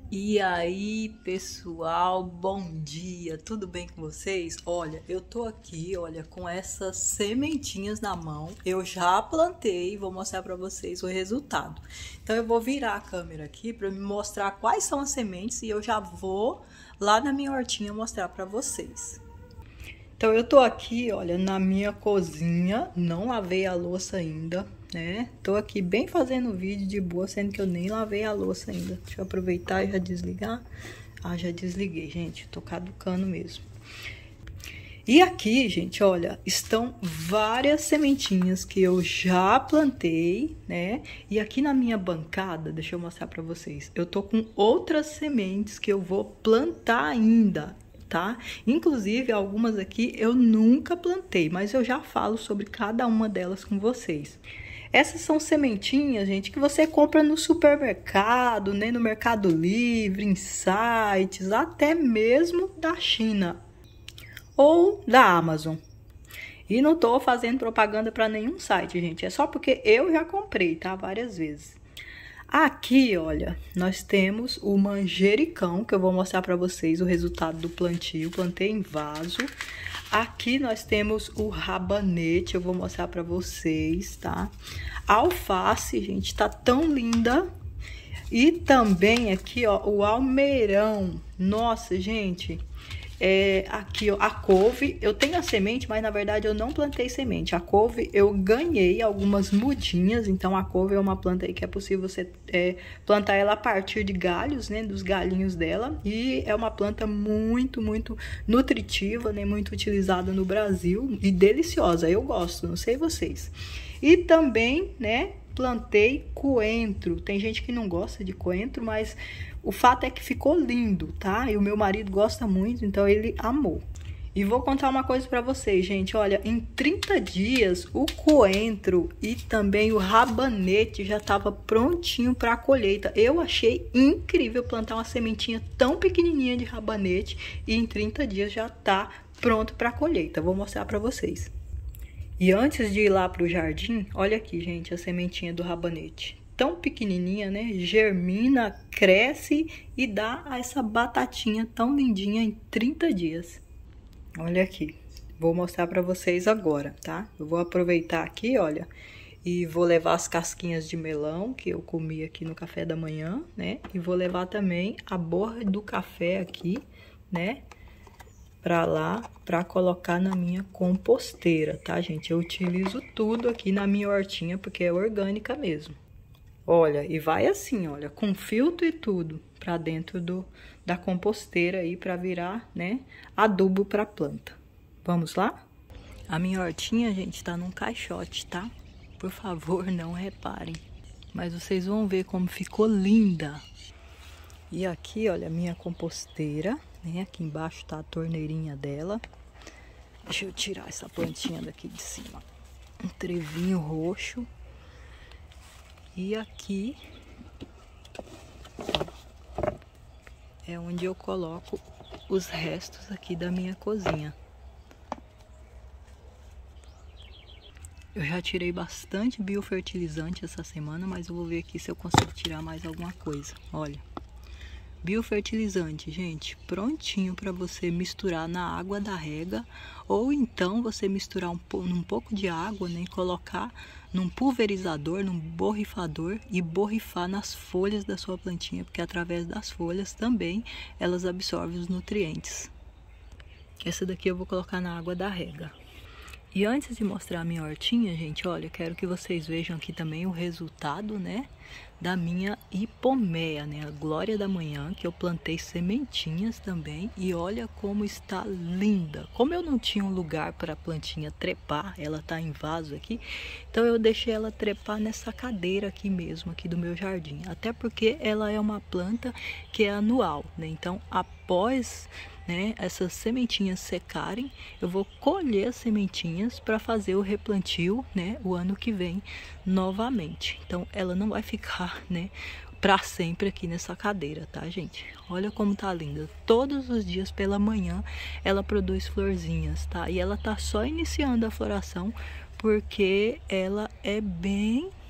E aí, pessoal, bom dia, tudo bem com vocês? Olha, eu tô aqui, olha, com essas sementinhas na mão. Eu já plantei e vou mostrar para vocês o resultado. Então eu vou virar a câmera aqui para me mostrar quais são as sementes e eu já vou lá na minha hortinha mostrar para vocês. Então eu tô aqui, olha, na minha cozinha, não lavei a louça ainda, né? Tô aqui bem fazendo vídeo de boa, sendo que eu nem lavei a louça ainda. Deixa eu aproveitar e já desligar. Ah, já desliguei, gente, tô caducando mesmo. E aqui, gente, olha, estão várias sementinhas que eu já plantei, né? E aqui na minha bancada, deixa eu mostrar pra vocês, eu tô com outras sementes que eu vou plantar ainda, tá? Inclusive, algumas aqui eu nunca plantei, mas eu já falo sobre cada uma delas com vocês. Essas são sementinhas, gente, que você compra no supermercado, né? No Mercado Livre, em sites, até mesmo da China ou da Amazon. E não tô fazendo propaganda para nenhum site, gente. É só porque eu já comprei, tá? Várias vezes. Aqui, olha, nós temos o manjericão, que eu vou mostrar para vocês o resultado do plantio. Plantei em vaso. Aqui nós temos o rabanete, eu vou mostrar para vocês, tá? A alface, gente, tá tão linda. E também aqui, ó, o almeirão. Nossa, gente... aqui, ó, a couve, eu tenho a semente, mas na verdade eu não plantei semente. A couve eu ganhei algumas mudinhas, então a couve é uma planta aí que é possível você plantar ela a partir de galhos, né, dos galhinhos dela. E é uma planta muito nutritiva, né, muito utilizada no Brasil e deliciosa, eu gosto, não sei vocês. E também, né, plantei coentro. Tem gente que não gosta de coentro, mas o fato é que ficou lindo, tá? E o meu marido gosta muito, então ele amou. E vou contar uma coisa pra vocês, gente. Olha, em 30 dias, o coentro e também o rabanete já tava prontinho pra colheita. Eu achei incrível plantar uma sementinha tão pequenininha de rabanete e em 30 dias já tá pronto pra colheita. Vou mostrar pra vocês. E antes de ir lá pro jardim, olha aqui, gente, a sementinha do rabanete. Tão pequenininha, né? Germina, cresce e dá essa batatinha tão lindinha em 30 dias. Olha aqui. Vou mostrar pra vocês agora, tá? Eu vou aproveitar aqui, olha, e vou levar as casquinhas de melão que eu comi aqui no café da manhã, né? E vou levar também a borra do café aqui, né? Pra lá, pra colocar na minha composteira, tá, gente? Eu utilizo tudo aqui na minha hortinha, porque é orgânica mesmo. Olha, e vai assim, olha, com filtro e tudo, pra dentro da composteira aí, pra virar, né, adubo pra planta. Vamos lá? A minha hortinha, gente, tá num caixote, tá? Por favor, não reparem. Mas vocês vão ver como ficou linda. E aqui, olha, a minha composteira. Aqui embaixo tá a torneirinha dela. Deixa eu tirar essa plantinha daqui de cima. Um trevinho roxo. E aqui é onde eu coloco os restos aqui da minha cozinha. Eu já tirei bastante biofertilizante essa semana, mas eu vou ver aqui se eu consigo tirar mais alguma coisa. Olha. Biofertilizante, gente, prontinho para você misturar na água da rega, ou então você misturar um pouco de água, né, e colocar num pulverizador, num borrifador e borrifar nas folhas da sua plantinha, porque através das folhas também elas absorvem os nutrientes. Essa daqui eu vou colocar na água da rega. E antes de mostrar a minha hortinha, gente, olha, quero que vocês vejam aqui também o resultado, né, da minha hipomeia, né, a glória da manhã, que eu plantei sementinhas também. E olha como está linda. Como eu não tinha um lugar para a plantinha trepar, ela tá em vaso aqui, então eu deixei ela trepar nessa cadeira aqui mesmo, aqui do meu jardim. Até porque ela é uma planta que é anual, né, então após, né, essas sementinhas secarem, eu vou colher as sementinhas para fazer o replantio, né, o ano que vem novamente. Então ela não vai ficar, né, para sempre aqui nessa cadeira, tá, gente? Olha como tá linda. Todos os dias pela manhã ela produz florzinhas, tá? E ela tá só iniciando a floração porque ela é bem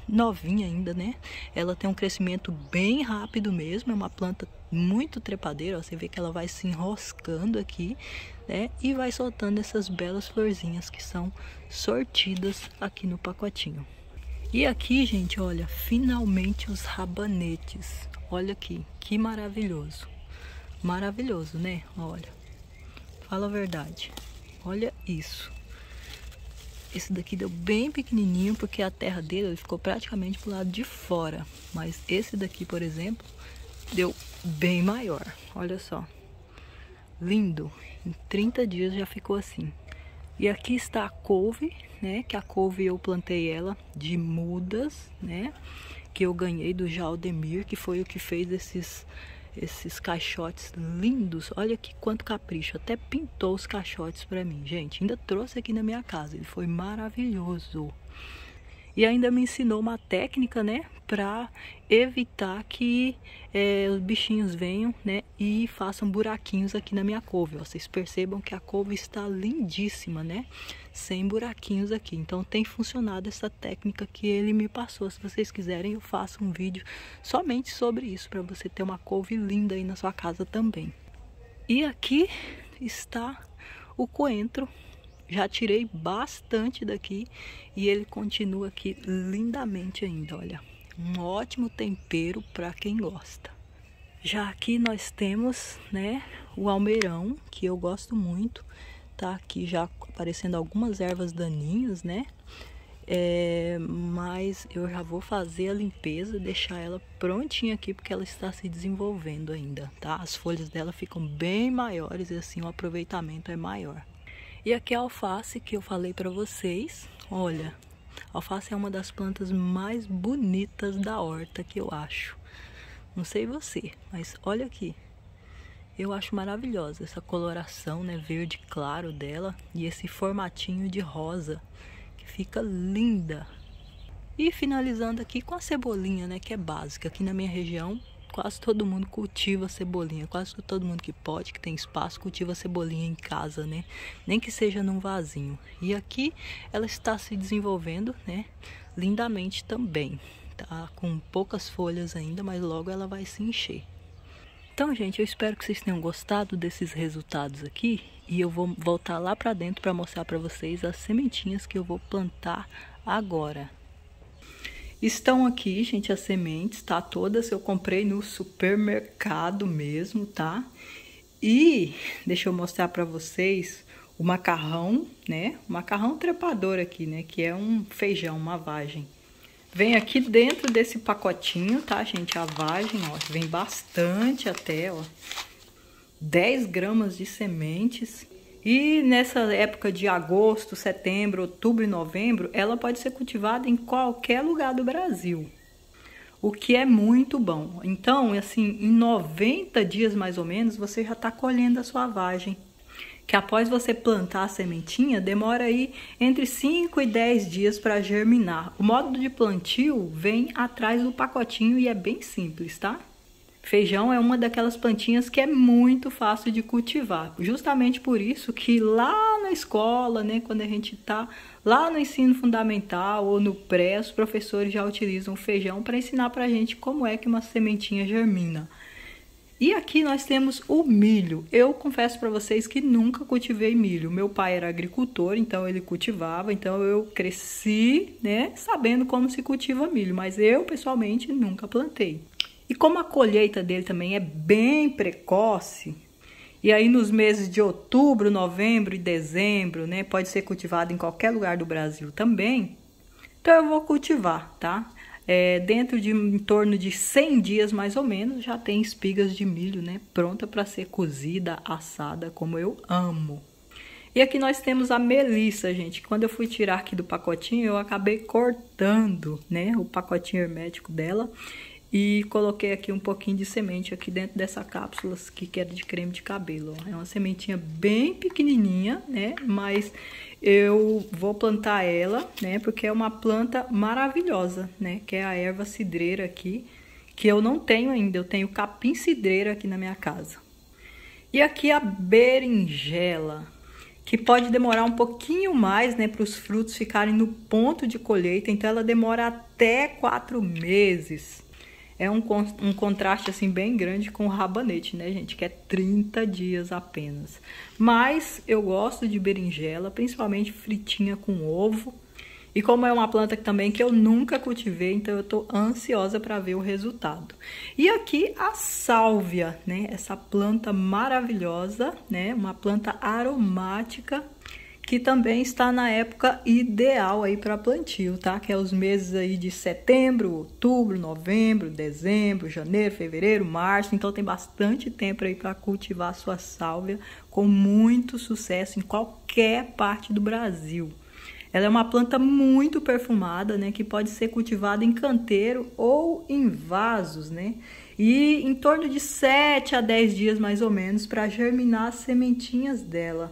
novinha ainda, né? Ela tem um crescimento bem rápido mesmo, é uma planta muito trepadeira, ó, você vê que ela vai se enroscando aqui, né? E vai soltando essas belas florzinhas que são sortidas aqui no pacotinho. E aqui, gente, olha, finalmente os rabanetes. Olha aqui, que maravilhoso. Maravilhoso, né? Olha, fala a verdade. Olha isso. Esse daqui deu bem pequenininho porque a terra dele ficou praticamente pro lado de fora. Mas esse daqui, por exemplo, deu bem maior. Olha só. Lindo. Em 30 dias já ficou assim. E aqui está a couve, né? Que a couve eu plantei ela de mudas, né? Que eu ganhei do Jaldemir, que foi o que fez esses caixotes lindos. Olha aqui quanto capricho. Até pintou os caixotes para mim, gente. Ainda trouxe aqui na minha casa. Ele foi maravilhoso. E ainda me ensinou uma técnica, né, para evitar que os bichinhos venham, né, e façam buraquinhos aqui na minha couve. Ó, vocês percebam que a couve está lindíssima, né, sem buraquinhos aqui. Então tem funcionado essa técnica que ele me passou. Se vocês quiserem, eu faço um vídeo somente sobre isso, para você ter uma couve linda aí na sua casa também. E aqui está o coentro. Já tirei bastante daqui e ele continua aqui lindamente ainda, olha. Um ótimo tempero para quem gosta. Já aqui nós temos, né, o almeirão, que eu gosto muito. Tá aqui já aparecendo algumas ervas daninhas, né? Mas eu já vou fazer a limpeza, deixar ela prontinha aqui, porque ela está se desenvolvendo ainda, tá? As folhas dela ficam bem maiores e assim o aproveitamento é maior. E aqui a alface que eu falei para vocês, olha, a alface é uma das plantas mais bonitas da horta que eu acho. Não sei você, mas olha aqui. Eu acho maravilhosa essa coloração, né, verde claro dela e esse formatinho de rosa que fica linda. E finalizando aqui com a cebolinha, né, que é básica. Aqui na minha região, quase todo mundo cultiva cebolinha. Quase todo mundo que pode, que tem espaço, cultiva cebolinha em casa, né? Nem que seja num vasinho. E aqui ela está se desenvolvendo, né, lindamente também. Tá com poucas folhas ainda, mas logo ela vai se encher. Então, gente, eu espero que vocês tenham gostado desses resultados aqui. E eu vou voltar lá para dentro para mostrar para vocês as sementinhas que eu vou plantar agora. Estão aqui, gente, as sementes, tá? Todas eu comprei no supermercado mesmo, tá? E deixa eu mostrar para vocês o macarrão, né? O macarrão trepador aqui, né? Que é um feijão, uma vagem. Vem aqui dentro desse pacotinho, tá, gente? A vagem, ó, vem bastante até, ó. 10 gramas de sementes. E nessa época de agosto, setembro, outubro e novembro, ela pode ser cultivada em qualquer lugar do Brasil. O que é muito bom. Então, assim, em 90 dias mais ou menos, você já está colhendo a sua vagem. Que após você plantar a sementinha, demora aí entre 5 e 10 dias para germinar. O modo de plantio vem atrás do pacotinho e é bem simples, tá? Feijão é uma daquelas plantinhas que é muito fácil de cultivar. Justamente por isso que lá na escola, né, quando a gente tá lá no ensino fundamental ou no pré, os professores já utilizam o feijão para ensinar pra gente como é que uma sementinha germina. E aqui nós temos o milho. Eu confesso para vocês que nunca cultivei milho. Meu pai era agricultor, então ele cultivava. Então eu cresci, né, sabendo como se cultiva milho. Mas eu, pessoalmente, nunca plantei. E como a colheita dele também é bem precoce, e aí nos meses de outubro, novembro e dezembro, né, pode ser cultivado em qualquer lugar do Brasil também, então eu vou cultivar, tá? Dentro de em torno de 100 dias mais ou menos, já tem espigas de milho, né, pronta para ser cozida, assada, como eu amo. E aqui nós temos a melissa, gente. Quando eu fui tirar aqui do pacotinho, eu acabei cortando, né, o pacotinho hermético dela. E coloquei aqui um pouquinho de semente aqui dentro dessa cápsula que era de creme de cabelo. Ó. É uma sementinha bem pequenininha, né? Mas eu vou plantar ela, né? Porque é uma planta maravilhosa, né? Que é a erva cidreira aqui, que eu não tenho ainda. Eu tenho capim cidreira aqui na minha casa. E aqui a berinjela, que pode demorar um pouquinho mais, né, para os frutos ficarem no ponto de colheita. Então ela demora até 4 meses. É um contraste assim bem grande com o rabanete, né, gente? Que é 30 dias apenas. Mas eu gosto de berinjela, principalmente fritinha com ovo. E como é uma planta também que eu nunca cultivei, então eu tô ansiosa para ver o resultado. E aqui a sálvia, né? Essa planta maravilhosa, né? Uma planta aromática que também está na época ideal aí para plantio, tá? Que é os meses aí de setembro, outubro, novembro, dezembro, janeiro, fevereiro, março. Então tem bastante tempo aí para cultivar a sua sálvia com muito sucesso em qualquer parte do Brasil. Ela é uma planta muito perfumada, né, que pode ser cultivada em canteiro ou em vasos, né? E em torno de 7 a 10 dias mais ou menos para germinar as sementinhas dela.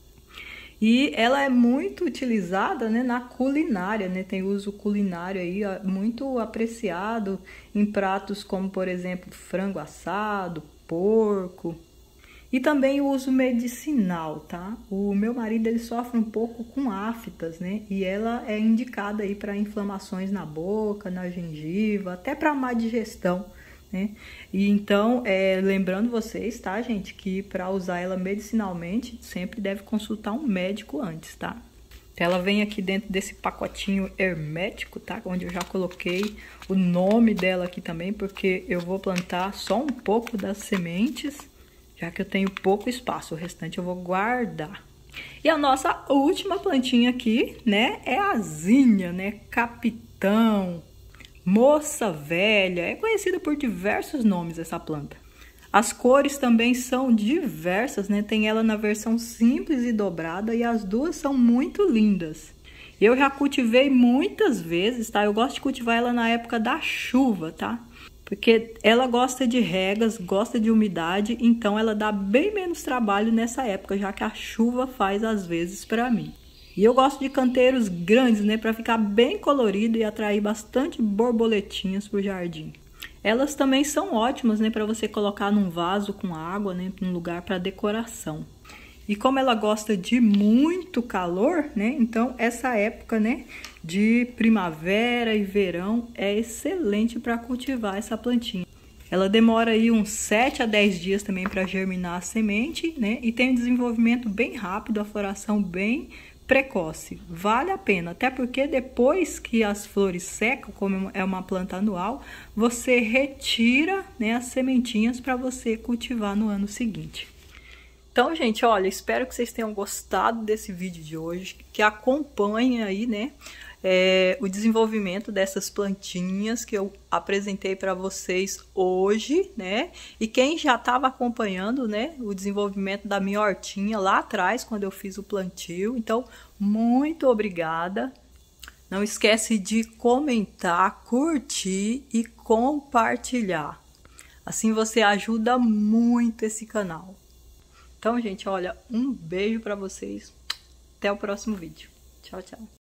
E ela é muito utilizada, né, na culinária, né? Tem uso culinário aí muito apreciado em pratos como, por exemplo, frango assado, porco. E também o uso medicinal, tá? O meu marido, ele sofre um pouco com aftas, né? E ela é indicada aí para inflamações na boca, na gengiva, até para má digestão, né? E então, lembrando vocês, tá, gente, que para usar ela medicinalmente, sempre deve consultar um médico antes, tá? Ela vem aqui dentro desse pacotinho hermético, tá? Onde eu já coloquei o nome dela aqui também, porque eu vou plantar só um pouco das sementes, já que eu tenho pouco espaço, o restante eu vou guardar. E a nossa última plantinha aqui, né, é a zinha, né, capitão, moça velha, é conhecida por diversos nomes essa planta. As cores também são diversas, né, tem ela na versão simples e dobrada e as duas são muito lindas. Eu já cultivei muitas vezes, tá, eu gosto de cultivar ela na época da chuva, tá? Porque ela gosta de regas, gosta de umidade, então ela dá bem menos trabalho nessa época, já que a chuva faz às vezes para mim. E eu gosto de canteiros grandes, né, para ficar bem colorido e atrair bastante borboletinhas pro jardim. Elas também são ótimas, né, para você colocar num vaso com água, né, num lugar para decoração. E como ela gosta de muito calor, né, então essa época, né, de primavera e verão é excelente para cultivar essa plantinha. Ela demora aí uns 7 a 10 dias também para germinar a semente, né, e tem um desenvolvimento bem rápido, a floração bem precoce. Vale a pena, até porque depois que as flores secam, como é uma planta anual, você retira, né, as sementinhas para você cultivar no ano seguinte. Então, gente, olha, espero que vocês tenham gostado desse vídeo de hoje, que acompanhem aí, né, o desenvolvimento dessas plantinhas que eu apresentei para vocês hoje, né, e quem já estava acompanhando, né, o desenvolvimento da minha hortinha lá atrás, quando eu fiz o plantio. Então, muito obrigada. Não esquece de comentar, curtir e compartilhar. Assim você ajuda muito esse canal. Então, gente, olha, um beijo para vocês. Até o próximo vídeo. Tchau, tchau.